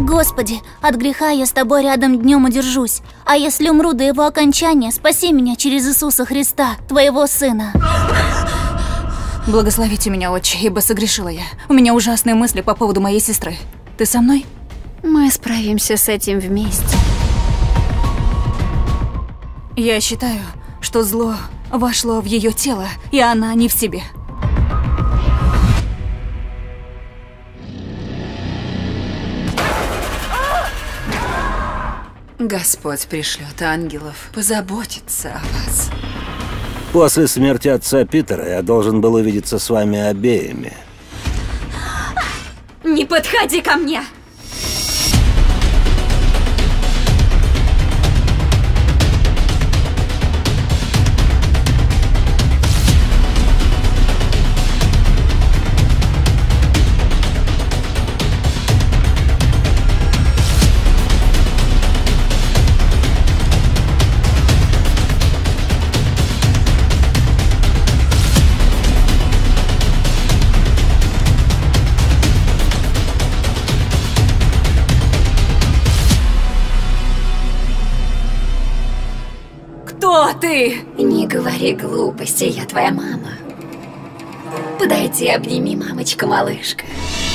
Господи, от греха я с тобой рядом днем удержусь. А если умру до его окончания, спаси меня через Иисуса Христа, твоего Сына. Благословите меня, Отче, ибо согрешила я. У меня ужасные мысли по поводу моей сестры. Ты со мной? Мы справимся с этим вместе. Я считаю, что зло вошло в ее тело, и она не в себе. Господь пришлет ангелов позаботиться о вас. После смерти отца Питера я должен был увидеться с вами обеими. Не подходи ко мне! Кто ты? Не говори глупости, я твоя мама. Подойди, обними, мамочка-малышка.